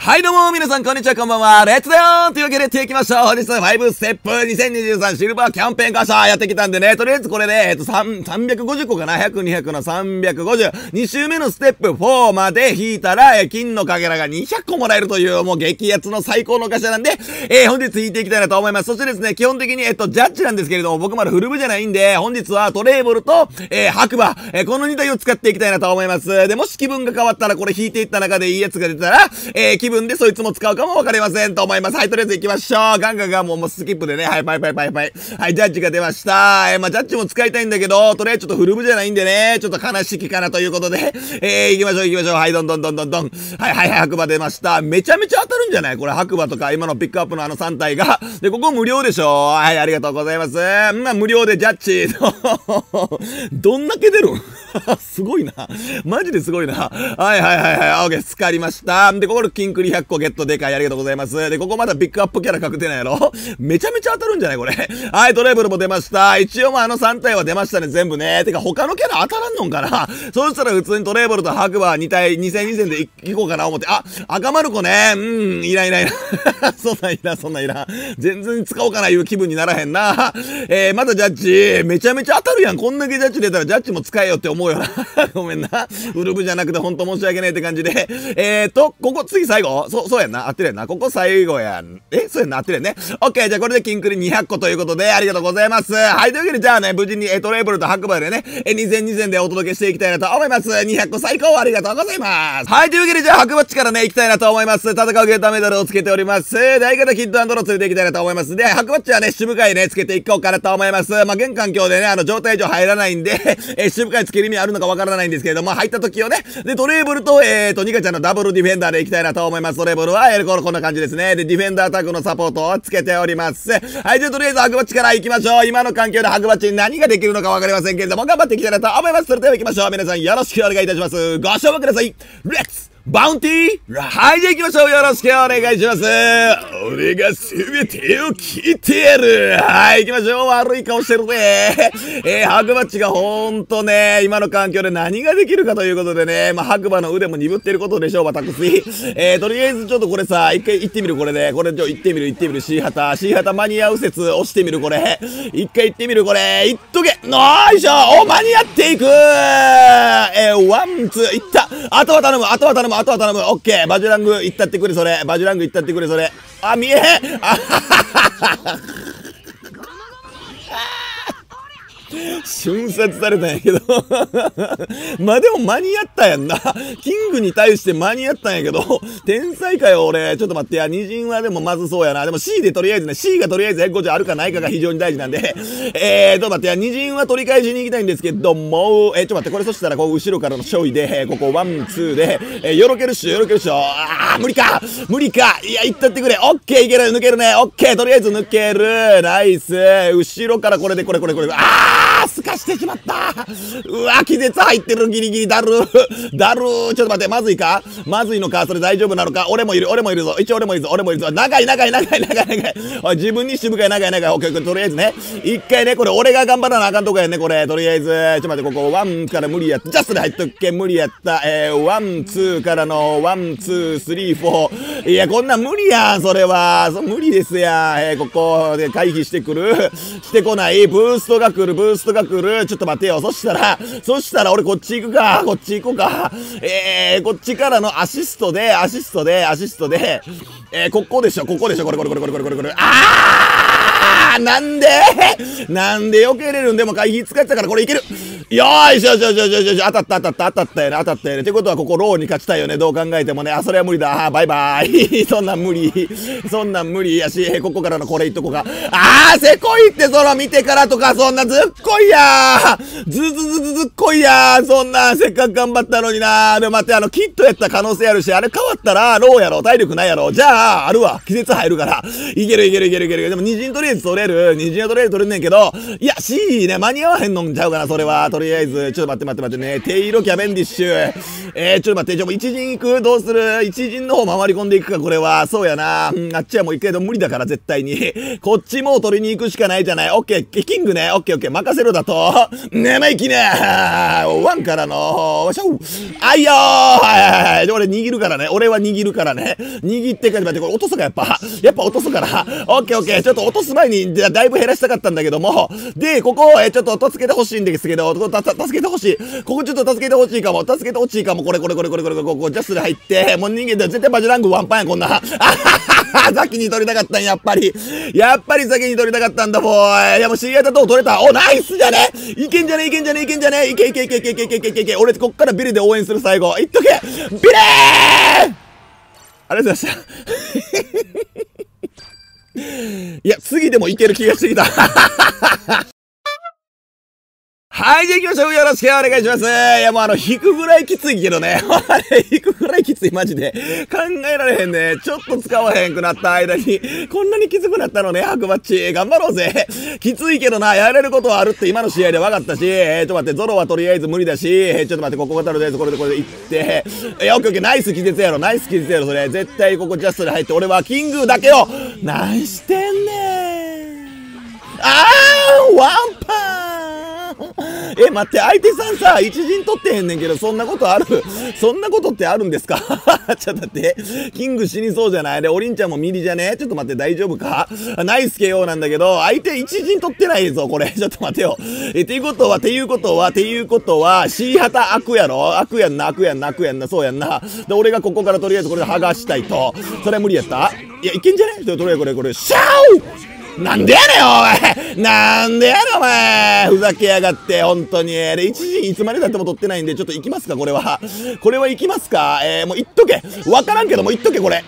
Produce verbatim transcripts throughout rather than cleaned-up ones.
はいどうも、皆さんこんにちは、こんばんは、レッツだよーというわけで、ていきましょう。本日はごステップにせんにじゅうさんシルバーキャンペーンカーシャーやってきたんでね、とりあえずこれで、えっと、さんびゃくごじゅっこかな ?ひゃく、にひゃくのさんびゃくごじゅう。に週目のステップよんまで引いたら、え金のかけらがにひゃっこもらえるという、もう激アツの最高のカーシャーなんで、えー、本日引いていきたいなと思います。そしてですね、基本的に、えっと、ジャッジなんですけれども、僕まだフル部じゃないんで、本日はトレーボルと、えー、白馬、えー、このに体を使っていきたいなと思います。で、もし気分が変わったら、これ引いていった中でいいやつが出たら、えー、気分でそいつも使うかもわかりませんと思います。はい、とりあえず行きましょう。ガンガンガンもう、もうスキップでね、はい、パイパイパイパイ。はい、ジャッジが出ました。えー、まあ、ジャッジも使いたいんだけど、とりあえずちょっとフル部じゃないんでね、ちょっと悲しきかなということで、えー、行きましょう行きましょう。はい、どんどんどんどんどん。はいはいはい、白馬出ました。めちゃめちゃ当たるんじゃない？これ白馬とか、今のピックアップのあのさん体が。で、ここ無料でしょ？はい、ありがとうございます。まあ、無料でジャッジ。どんだけ出るんすごいな。マジですごいな。はいはいはいはい。オーケー、スカりました。で、ここでキンクリひゃっこゲットでかい。ありがとうございます。で、ここまだピックアップキャラ確定なんやろ？めちゃめちゃ当たるんじゃないこれ。はい、トレーブルも出ました。一応まああのさん体は出ましたね、全部ね。てか他のキャラ当たらんのんかな？そうしたら普通にトレーブルと白馬に体、に戦に戦でいこうかな思って。あ、赤丸子ね。うん、いらんいらんいらん。そんなんいらん、そんなんいらん。全然使おうかないう気分にならへんな。えー、まだジャッジ。めちゃめちゃ当たるやん。こんだけジャッジ出たらジャッジも使えよって思うよな。ごめんな。ウルブじゃなくてほんと申し訳ないって感じで。えーと、ここ次最後そう、そうやんな。合ってるやんな。ここ最後やん。えそうやんな。合ってるやんね。オッケー。じゃあこれでキンクリにひゃっこということで、ありがとうございます。はい。というわけで、じゃあね、無事にえトレーブルと白馬でね、えに戦に戦でお届けしていきたいなと思います。にひゃっこ最高ありがとうございます。はい。というわけで、じゃあ白馬っちからね、行きたいなと思います。戦うゲーターメダルをつけております。で、相方キッドアンドロー連れて行きたいなと思います。で、白馬っちはね、主部会ね、つけていこうかなと思います。まあ、現環境でね、あの、状態上入らないんで、えー、主部会つける意味あるのかわからないんですけれども、入った時をね、で、トレーブルと、えーと、ニカちゃんのダブルディフェンダーで行きたいなと思います。トレーブルは、えー、この、こんな感じですね。で、ディフェンダータッグのサポートをつけております。はい、じゃあとりあえず白馬っちから行きましょう。今の環境で白馬っちに何ができるのかわかりませんけれども、頑張っていきたいなと思います。それでは行きましょう。皆さんよろしくお願いいたします。ご賞味ください。レッツバウンティーはい、じゃあ行きましょう。よろしくお願いします。俺が全てを切ってやるはい、行きましょう。悪い顔してるね。えー、白馬っちがほんとね、今の環境で何ができるかということでね、まあ、白馬の腕も鈍ってることでしょう、私。えー、とりあえずちょっとこれさ、一回行ってみる、これで。これちょ、行ってみる、行ってみる、C 旗。C 旗間に合う説押してみる、これ。一回行ってみる、これ。行っとけよいしょお、間に合っていくえー、ワン、ツー、いったあとは頼む、あとは頼む、あとは頼む。オッケー。バジュラング行ったってくれ、それ。バジュラング行ったってくれ、それ。あ、見えへんあははは瞬殺されたんやけどまあでも間に合ったやんな。キングに対して間に合ったんやけど、天才かよ俺。ちょっと待ってや、二陣はでもまずそうやな。でも C でとりあえずね、C がとりあえずひゃくごじゅうあるかないかが非常に大事なんで、えーと待ってや、二陣は取り返しに行きたいんですけども、えー、ちょっと待って、これそしたらこう後ろからの勝利で、ここワン、ツーで、えー、よろけるっしょ、よろけるっしょ。あー、無理か無理かいや、行ったってくれ。オッケー、いける、抜けるね。オッケー、とりあえず抜ける。ナイス。後ろからこれで、これこれこれ。あーすかしてしまったうわ気絶入ってるギリギリだるだるちょっと待ってまずいかまずいのかそれ大丈夫なのか俺もいる俺もいるぞ一応俺もいるぞ俺もいるぞ長い長い長い長い長いおい自分にしぶかい長い長いオッケーとりあえずね一回ねこれ俺が頑張らなあかんとこやねこれとりあえずちょっと待ってここワンから無理やったジャストで入っとっけ無理やったえーワンツーからのワンツースリーフォーいやこんなん無理やんそれはそ無理ですやんえーここで回避してくるしてこないブーストが来るブーストが来るちょっと待ってよそしたらそしたら俺こっち行くかこっち行こうかえーこっちからのアシストでアシストでアシストでえーここでしょここでしょこれこれこれこれこれこれこれあーなんでなんで避けれるんでも回避使ってたからこれいけるよーいしょよしょよしょよしょよしょ当たった当たった当たったよね当たったよねってことはここローに勝ちたいよねどう考えてもねあそれは無理だバイバイそんなん無理そんなん無理やしここからのこれいっとこかあーせこいってその見てからとかそんなずっこいやーずずずずずっこいやーそんなせっかく頑張ったのになーでも待ってあのキットやった可能性あるしあれ変わったらローやろ体力ないやろじゃああるわ気絶入るからいけるいけるいけるいけるでも二陣とりあえず取れる二陣はとりあえず取れんねんけどいや C ね間に合わへんのんちゃうかなそれはとりあえず、ちょっと待って待って待ってね。テイロキャベンディッシュ。えー、ちょっと待って、じゃあもう一陣行く？どうする？一陣の方回り込んでいくか、これは。そうやな。うん、あっちはもう行くけど無理だから、絶対に。こっちもう取りに行くしかないじゃない。オッケー、キングね。オッケーオッケー、任せろだと。生意気ね。ワンからの、シャウ。あいよー。はいはいはい。俺握るからね。俺は握るからね。握ってから、待って、これ落とすか、やっぱ。やっぱ落とすから。オッケーオッケー。ちょっと落とす前に、だいぶ減らしたかったんだけども。で、ここ、え、ちょっと助けてほしいんですけど、ここ、た、助けてほしい。ここちょっと助けてほしいかも。助けてほしいかも。これこれこれこれこれこれ、ここ、ジャスで入って、もう人間で絶対バジラングワンパンや、こんな。あははは、先に取りたかったん、やっぱり。やっぱり先に取りたかったんだ、ボーイ。いや、もう知り合いだと取れた。お、ナイスじゃねいけんじゃねいけんじゃねいけんじゃねいけいけいけいけいけいけいけいけいけ。俺、こっからビルで応援する最後。いっとけビレーありがとうございました。いや、次でもいける気がしてきた。はい、じゃあ行きましょう。よろしくお願いします。いや、もうあの、引くぐらいきついけどね。あれ、引くぐらいきつい、マジで。考えられへんね。ちょっと使わへんくなった間に、こんなにきつくなったのね、白バッチ。頑張ろうぜ。きついけどな、やれることはあるって今の試合で分かったし、えー、ちょっと待って、ゾロはとりあえず無理だし、えー、ちょっと待って、ここがとりあえずこれでこれで行って、いや、オッケーオッケー、ナイス気絶やろ、ナイス気絶やろ、それ。絶対ここジャストで入って、俺はキングだけを、何してんねん。あー、ワンパンえ、待って、相手さんさ、一陣取ってへんねんけど、そんなことあるそんなことってあるんですかちょっと待って。キング死にそうじゃないで、おりんちゃんもミリじゃねちょっと待って、大丈夫かナイス ケーオー なんだけど、相手一陣取ってないぞ、これ。ちょっと待てよ。え、ていうことは、ていうことは、ていうことは、C 旗開くやろ開くやんな、開くやんな、開くやんな、そうやんな。で、俺がここからとりあえずこれで剥がしたいと。それは無理やったいや、いけんじゃねちょっととりあえずこれ、これ、シャオなんでやねんお前なんでやねんお前ふざけやがって本当にで一時いつまでだっても取ってないんでちょっと行きますかこれはこれは行きますかえー、もう行っとけわからんけども行っとけこれ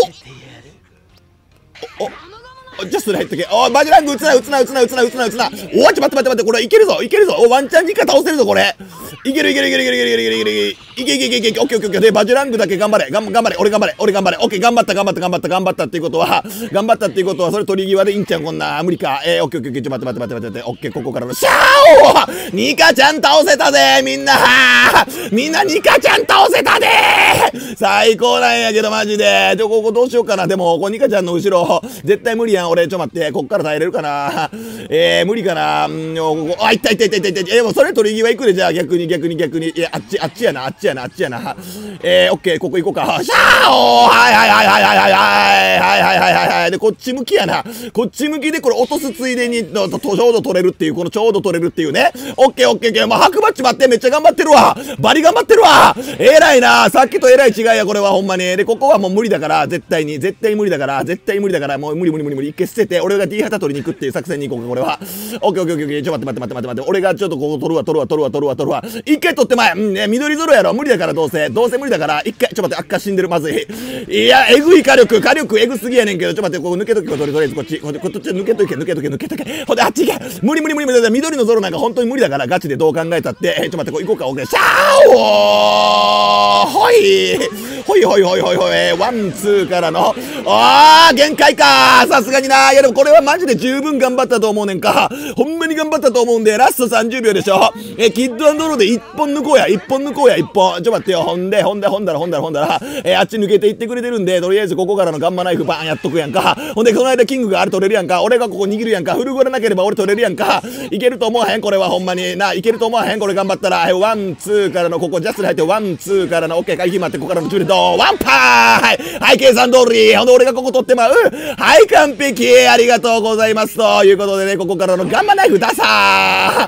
おおおジャストで入っとけおマジラング打つな打つな打つな打つな打つな打つなおちょ待って待って待ってこれいけるぞいけるぞおワンチャンにか倒せるぞこれいけるいけるいけるいけるいけるいけるいけるいけるいけいけいけいけオッケーオッケーオッケーでバジラングだけ頑張れ頑張れ俺頑張れ俺頑張れオッケー頑張った頑張った頑張った頑張ったっていうことは頑張ったっていうことはそれ取り際でいいんちゃんこんな無理かえー、オッケーオッケーオッケーちょ待って待って待って待ってオッケーここからのシャオニカちゃん倒せたぜみんなみんなニカちゃん倒せたで最高なんやけどマジでちょここどうしようかなでもこニカちゃんの後ろ絶対無理やん俺ちょ待ってこっから耐えれるかなえー、無理かなうんあいったいったいったいったいったえー、もうそれ取り際いくでじゃあ逆に逆に逆にいやあっちあっちやなあっちやなあっちやなえー、オッケーここ行こうかシャーオーはいはいはいはいはいはいはいはいはいはいはいでこっち向きやなこっち向きでこれ落とすついでにちょうど取れるっていうこのちょうど取れるっていうねオッケーオッケーオッケーまあ白バッチ待ってめっちゃ頑張ってるわバリ頑張ってるわえらいなさっきとえらい違いやこれはほんまにでここはもう無理だから絶対に絶対無理だから絶対無理だからもう無理無理無理無理一回捨てて俺が D 旗取りに行くっていう作戦に行こうかこれはオッケーオッケーオッケーちょっと待って待って待って待って俺がちょっとここ取るわ取るわ取るわ取るわ取るわ一回取って前うんね緑ゾロやろ無理だからどうせどうせ無理だから一回ちょっと待って赤死んでるまずいいやえぐい火力火力えぐすぎやねんけどちょっと待ってここ抜けとけこれとりあえずこっちこっちこっち抜けとけ抜けとけ抜けとけほんであっち行け無理無理無理無理緑のゾロなんか本当に無理だからガチでどう考えたってえちょっと待ってこう行こうかオッケーシャーオーほいほいほいほいほいほいワンツーからのあー限界かさすがにないやでもこれはマジで十分頑張ったと思うねんかほんまに頑張ったと思うんでラストさんじゅうびょうでしょえキッド&ローでいっぽん抜こうやいっぽん抜こうやいっぽんちょ待ってよほんでほんでほんだらほんだらほんだらえー、あっち抜けていってくれてるんでとりあえずここからのガンマナイフバーンやっとくやんかほんでこの間キングがあれ取れるやんか俺がここ握るやんかフルゴラなければ俺取れるやんかいけると思わへんこれはほんまにないけると思わへんこれ頑張ったらワンツーからのここジャストで入ってワンツーからのオッケー回避待ってここからの中でドーワンパーはいはい計算通りほんで俺がここ取ってまうはい完璧ありがとうございますということでねここからのガンマナイフ出さ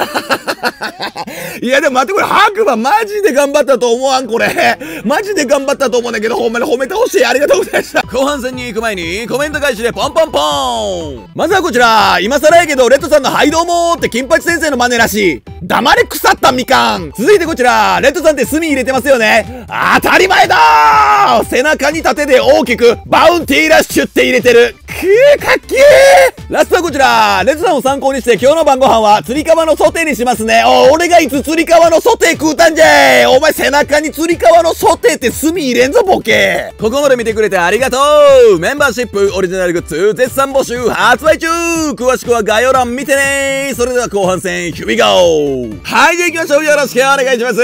ーいやでも待ってこれ白馬マジで頑張ったと思わんこれマジで頑張ったと思うんだけどほんまに褒めてほしいありがとうございました後半戦に行く前にコメント返しでポンポンポンまずはこちら今更やけどレッドさんのはいどうもーって金八先生の真似らしい黙れ腐ったみかん続いてこちらレッドさんって炭入れてますよね当たり前だー背中に盾で大きくバウンティーラッシュって入れてるー、かっけー。ラストはこちら。レッツさんを参考にして今日の晩ご飯は釣り革のソテーにしますね。お、俺がいつ釣り革のソテー食うたんじゃい。お前背中に釣り革のソテーって炭入れんぞボケ。ここまで見てくれてありがとう。メンバーシップオリジナルグッズ絶賛募集発売中。詳しくは概要欄見てね。それでは後半戦 Here we go。 はい、じゃあ行きましょう。よろしくお願いします。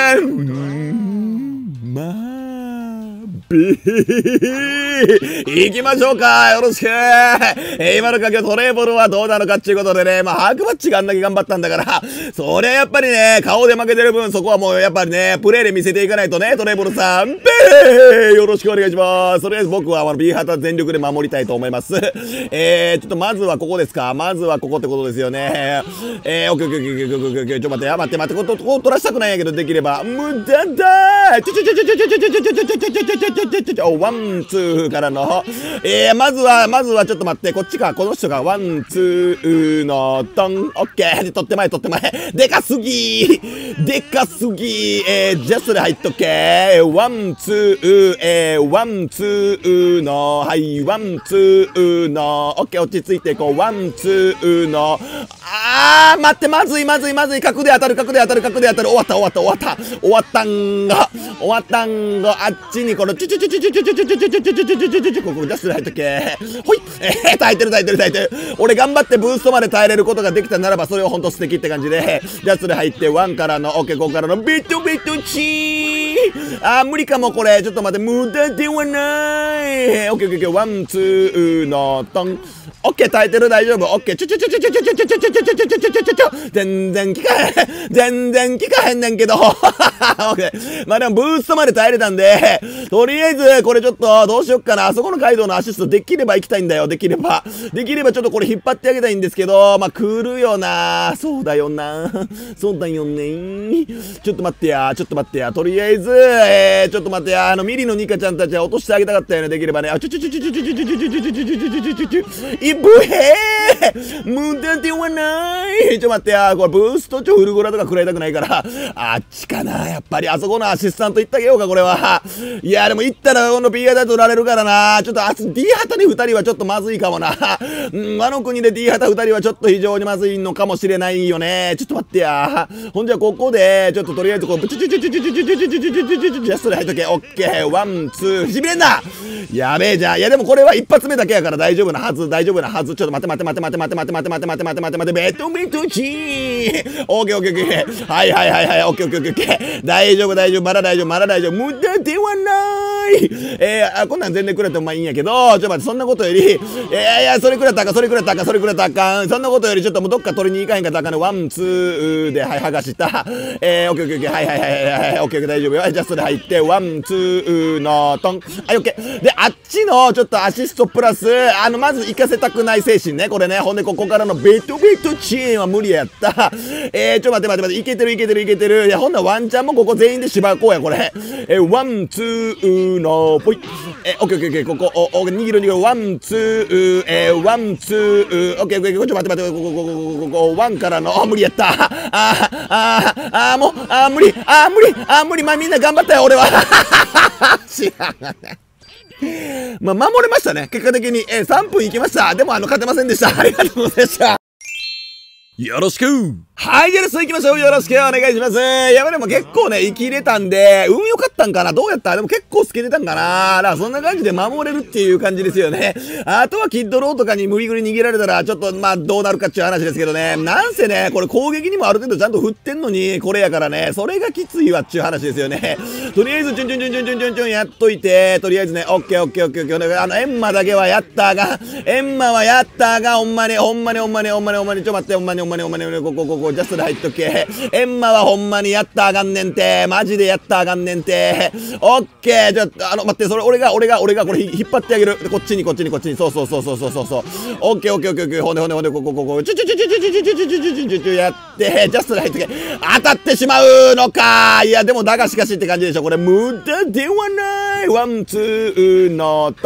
まあビー行きましょうか。よろしく。えー、今のかけトレーボルはどうなのかっていうことでね、まあ、ハークバッチがあんだけ頑張ったんだから、そりゃやっぱりね、顔で負けてる分、そこはもうやっぱりね、プレイで見せていかないとね、トレーボルさん。べーよろしくお願いします。とりあえず僕はあの B 旗全力で守りたいと思います。えー、ちょっとまずはここですか。まずはここってことですよね。えー、オッケーオッケーオッケーオッケーオッケー。ちょっと待って、待って待って、ここ、ここ取らしたくないんやけど、できれば。無駄だーちょちょちょちょちょちょちょちょちょちょちょちょちょちょお、ワン、ツーからの、えー、まずは、まずはちょっと待って、こっちか、この人が、ワン、ツーの、トン、オッケー、で、取って前、取って前、でかすぎー、でかすぎー、えー、ジャストで入っとけー、ワン、ツー、えー、ワン、ツーの、はい、ワン、ツーの、オッケー、落ち着いていこう、ワン、ツーの、あー、待って、まずい、まずい、まずい、角で当たる、角で当たる、角で当たる、終わった、終わった、終わった、終わったんが、終わったんが、あっちにこの、ちょちょちょちょちょちょちょちょちょちょちょちょちょちょちょちょここジャストで入っとけほいえー、耐えてる耐えてる耐えてる俺頑張ってブーストまで耐えれることができたならばそれをほんと素敵って感じでジャストで入ってワンからのオッケーここからのビットビットチーあー無理かもこれちょっと待って無駄ではないオッケーオッケーオッケーワンツーのトンオッケー耐えてる大丈夫オッケーちょちょちょちょちょちょちょちょちょちょちょちょちょちょちょちょ全然効かへん全然効かへんねんけどオッケーまあでもブーストまで耐えれたんでとりあえずこれちょっとどうしよっかなあそこのカイドウのアシストできれば行きたいんだよできればできればちょっとこれ引っ張ってあげたいんですけどまあ来るよなそうだよなそうだよねちょっと待ってやちょっと待ってやとりあえずえーちょっと待ってやあのミリのニカちゃんたちは落としてあげたかったよねできればねあちょちょちょちょちょちょちょちょちょちょちょちょちょちょちょいぶへー無駄ではないちょっと待ってやこれブーストちょフルゴラとか食らいたくないからあっちかなやっぱりあそこのアシスタント行ってあげようかこれはいやでも行ったらこの B 型取られるからなちょっとあ D 旗にふたりはちょっとまずいかもなうんあの国で D 旗ふたりはちょっと非常にまずいのかもしれないよねちょっと待ってやほんじゃここでちょっととりあえずこうブチュチュチュチュチュチュチュチュチュチュチュチュチュチュチュジャストで入っとけオッケーワンツーしびれんなやべえじゃんいやでもこれは一発目だけやから大丈夫なはず大丈夫なはずちょっと待って待って待って待って待って待って待って待って待って待って待ってベトベトチーオッケーオッケーオッケーはいはいはいはいオッケーオッケーオッケーオッケー大丈夫大丈夫まだ大丈夫まだ大丈夫無駄ではないえー、あこんなん全然くれてもまあいいんやけどちょっと待ってそんなことよりいやいやそれくれたかそれくれたかそれくれたかそんなことよりちょっともうどっか取りに行かへんかったかねワンツーではい剥がしたえー、オッケーオッケーオッケーはいはいはいはいはいオッケーオッケー大丈夫よジャストで入ってワンツーのトンはいオッケーであっちのちょっとアシストプラスあのまず行かせたくない精神ねこれねほんでここからのベトベトチェーンは無理やったえー、ちょっと待って待って待っていけてるいけてるいけてるいやほんならワンチャンもここ全員で縛こうやこれえー、ワンツーのポイえー、オッケーオッケーオッケーここおお握る握るワンツーえー、ワンツーオッケーオッケーちょっと待って待ってこここここここワンからのあ無理やったあーあーあーもうあー無理あー無理あー無理まあみんな頑張ったよ俺は知らないまあ守れましたね結果的に、えー、さんぷんいきましたでもあの勝てませんでしたありがとうございましたよろしくはい、じゃあ行きましょう。よろしくお願いします。いや、でも結構ね、生きれたんで、運良かったんかなどうやったでも結構透けてたんかなだからそんな感じで守れるっていう感じですよね。あとはキッドローとかに無理ぐり逃げられたら、ちょっとまあどうなるかっていう話ですけどね。なんせね、これ攻撃にもある程度ちゃんと振ってんのに、これやからね、それがきついわっていう話ですよね。とりあえず、ちょんちょんちょんちょんちょんちょんちょんやっといて、とりあえずね、オッケーオッケーオッケーオッケー。あの、エンマだけはやったが、エンマはやったが、ほんまに、ほんまにほんまにほんまにほんまに、ちょ待って、ほんまにほんまにほんまにほんまに、ここここ、ジャストで入っとけ。エンマはほんまにやったあかんねんて。マジでやったあかんねんて。オッケー。じゃあ、あの、待って、それ、俺が、俺が、俺が、これ、引っ張ってあげる。こっちに、こっちに、こっちに。そうそうそうそうそうそうそう。オッケー、オッケー、オッケー、オッケー。ほんで、ほんで、ほんで、ここ、ここ、ちょちょちょちょちょちょちょちょちょちょちょちょやって、ジャストで入っとけ。当たってしまうのか。いや、でも、だがしかしって感じでしょ。これ、無駄ではない。ワン、ツーの、トン。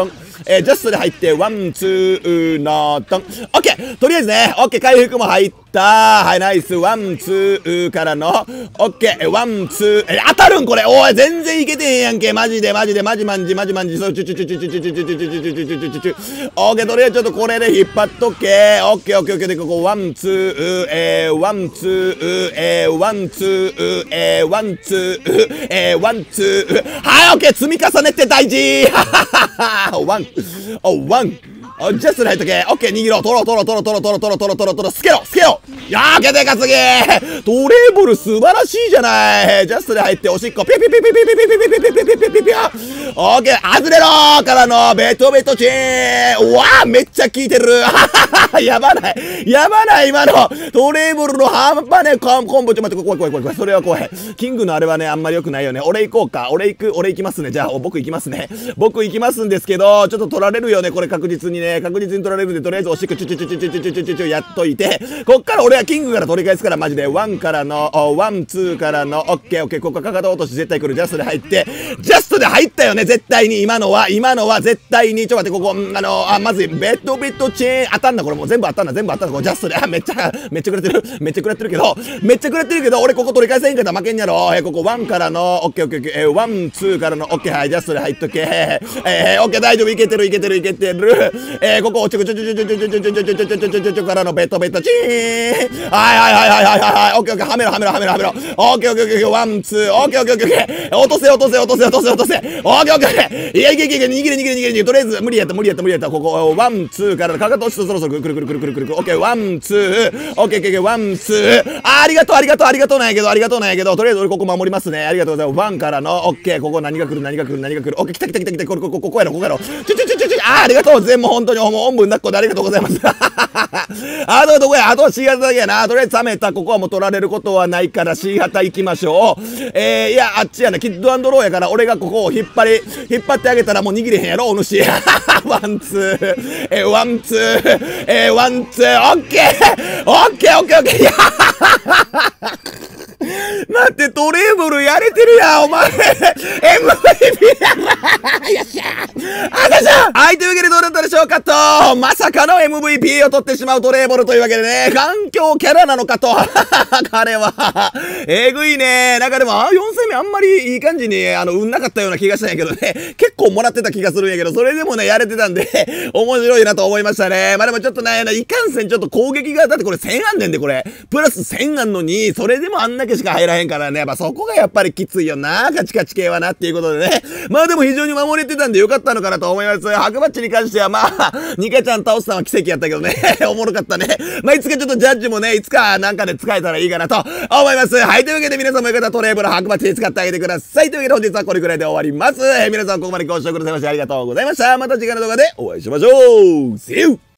えー、ジャストで入って、ワン、ツー、のトン。オッケーとりあえずね、オッケー回復も入った。はい、ナイス。ワン、ツーからの、オッケー、ワン、ツー、え、当たるんこれ。おい、全然いけてへんやんけ。マジで、マジで、マジマンジ、マジマンジ、そう、チュチュチュチュチュチュチュチュチュチュチュチュチュチュチュチュ。オッケー、とりあえずちょっとこれで引っ張っとけ。オッケー、オッケー、オッケーで、ここ、ワン、ツー、えー、ワン、ツー、えー、ワン、ツー、えー、ワン、ツー、えー、ワン、ツー。はい、オッケー、積み重ねて大事。ワン、お、ワン。ジャストで入っとけ。オッケー、握ろう。取ろう、取ろう、取ろう、取ろう、取ろう、取ろう、取ろう、取ろう、取ろう、スケロ、スケロ。やーけでかすぎー。トレーボル素晴らしいじゃない。ジャストで入って、おしっこ、ピピピピピピピピピピピピピピピピ。オッケー、外れろーからの、ベトベトチーン。うわー、めっちゃ効いてる。やばない。やばない、今の。トレーボルの半端ね、コンボ、ちょっと待って、怖い怖い怖い怖い。それは怖い。キングのあれはね、あんまり良くないよね。俺行こうか。俺行く、俺行きますね。じゃあ、僕行きますね。僕行きますんですけど、ちょっと取られるよね、これ確実にね。確実に取られるんで、とりあえずおしっこチュチュチュチュチュチュチュチュチュチュやっといて、こっから俺はキングから取り返すから、マジで。ワンからの、ワン、ツーからの、オッケーオッケー、ここかかと落とし絶対来る。ジャストで入って、ジャストで入ったよね、絶対に。今のは、今のは絶対に。ちょっと待って、ここ、あの、あ、まずい、ベッドベッドチェーン、当たんな、これもう全部当たんな、全部当たんな、これジャストで、あ、めっちゃ、めっちゃくれてる、めっちゃくれてるけど、めっちゃくれてるけど、俺ここ取り返せんかったら負けんやろ。えー、ここワンからの、オッケーオッケーオッケー、えー、ワン、ツーからの、オッケー、はい、ジャストで入っとけ。えー、オッケー、大丈夫、いけてる、いけてる、いけてる。えー、ここ、おちょこちょちょちょちょちょちょちょちょちょちょちょちょちょちょちょからのベッドベッドチーン。はいはいはいはいはいはい。オッケーオッケー、はめろはめろはめろはめろ。オッケーオッケーオッケー、ワン、ツー、オッケーオッケーオッケーオッケー。落とせ落とせ落とせ落とせ落とせ。オッケーオッケーオッケー。いやいけいけいけ、逃げる逃げる逃げる逃げる。とりあえず、無理やった無理やった無理やった。ここ、ワン、ツーからのかかと落ちてそろそろくるくるくるくるくるくる。オッケー、ワン、ツー。オッケーオッケーオッケー、ワン、ツー。ありがとうありがとうありがとうなんやけど、ありがとうなんやけど、とりあえず俺ここ守りますね。ありがとうございます。ワンからの、オッケー、ここ何が来る何が来る何が来る。オッケー、来た来た来た来た。これここここやろここやろ。ちょちょちょちょちょ。あー、ありがとう。全部本当にもうおんぶん抱っこでありがとうございます。あとはどこや、あとは C 型だけやな。とりあえず冷めた。ここはもう取られることはないから C 型行きましょう。えー、いや、あっちやな。キッド&ローやから、俺がここを引っ張り、引っ張ってあげたらもう握れへんやろ、お主。ワン、ツー、えー、ワン、ツー、えー、ワン、ツー、オッケーオッケーオッケーオッケー。待って、トレーブルやれてるやん、お前。エムブイピー やな。よっしゃー。あかしゃはい、というわけでどうだったでしょうかと。まさかの エムブイピー を取ってしまうトレーボルというわけでね、環境キャラなのかと。彼は。えぐいね。なんかでも、よん戦目あんまりいい感じに、あの、運なかったような気がしたんやけどね。結構もらってた気がするんやけど、それでもね、やれてたんで、面白いなと思いましたね。まあでもちょっとね、いかんせんちょっと攻撃が、だってこれせんあんねんで、これ。プラスせんあんのに、それでもあんだけしか入らへんからね。やっぱそこがやっぱりきついよな。カチカチ系はなっていうことでね。まあでも非常に守れてたんでよかったのかなと思います。白バッチに関してはまあ、ニカちゃん倒すのは奇跡やったけどね。おもろかったね。まあいつかちょっとジャッジもね、いつかなんかで使えたらいいかなと思います。はい、というわけで皆さんもよかったらトレーブル白バッチに使ってあげてください。というわけで本日はこれくらいで終わります。えー、皆さんここまでご視聴くださいましてありがとうございました。また次回の動画でお会いしましょう。See you!